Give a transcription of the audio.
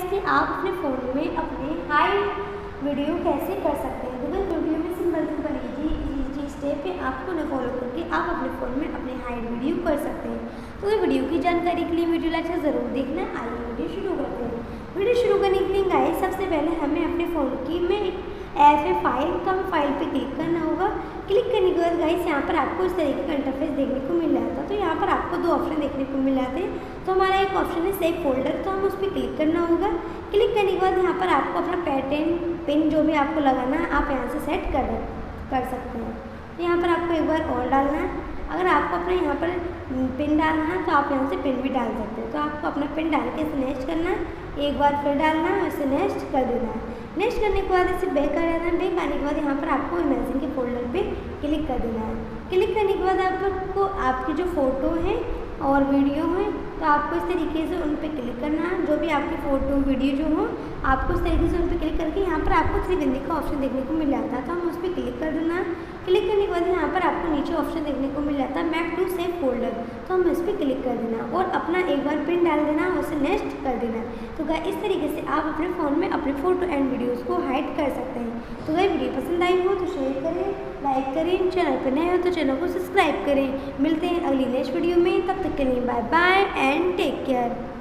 कि आप अपने फ़ोन में अपने हाइड वीडियो कैसे कर सकते हैं। तो गाइस वीडियो में सिंपल इजी स्टेप है, आपको ना फॉलो करके आप अपने फ़ोन में अपने हाइड वीडियो कर सकते हैं। तो ये वीडियो की जानकारी के लिए वीडियो लेक्चर ज़रूर देखना। आइए वीडियो शुरू करते हैं। वीडियो शुरू करने के लिए गाइस सबसे पहले हमें अपने फ़ोन की में एक ऐप है फाइल, तो हमें फाइल पे क्लिक करना होगा। क्लिक करने के बाद गाइस यहाँ पर आपको इस तरीके का इंटरफेस देखने को मिल जाता है। तो यहाँ पर आपको दो ऑप्शन देखने को मिल जाते हैं। तो हमारा एक ऑप्शन है सेव फोल्डर, तो हम उस पर क्लिक करना होगा। क्लिक करने के बाद यहाँ पर आपको अपना पैटर्न पिन जो भी आपको लगाना है आप यहाँ से सेट कर सकते हैं। तो यहाँ पर आपको एक बार और डालना है। अगर आपको अपना यहाँ पर पिन डालना है तो आप यहाँ से पिन भी डाल सकते हैं। तो आपको अपना पिन डाल के इसे नेक्स्ट करना है, एक बार फिर डालना है, इसे नेक्स्ट कर देना है। नेक्स्ट करने के बाद इसे बैक कर देना है। बैक आने के बाद यहाँ पर आपको इमेजिन के फोल्डर पे क्लिक कर देना है। क्लिक करने के बाद आपको आपकी जो फ़ोटो है और वीडियो है तो आपको इस तरीके से उन पर क्लिक करना है। जो भी आपकी फ़ोटो वीडियो जो हो आपको इस तरीके से उन पर क्लिक करके यहाँ पर आपको थ्री बिंदी का ऑप्शन देखने को मिल जाता है। तो हम उस पर क्लिक कर देना है। क्लिक करने के बाद यहाँ पर आपको नीचे ऑप्शन देखने को मिल जाता है मैप टू सेव फोल्डर, तो हम इस पर क्लिक कर देना और अपना एक बार पिन डाल देना और उसे नेक्स्ट कर देना। तो गाइस इस तरीके से आप अपने फ़ोन में अपने फ़ोटो एंड वीडियोस को हाइड कर सकते हैं। तो गाइस वीडियो पसंद आई हो तो शेयर करें, लाइक करें, चैनल पर नए हो तो चैनल को सब्सक्राइब करें। मिलते हैं अगली नेक्स्ट वीडियो में, तब तक के लिए bye bye and take care.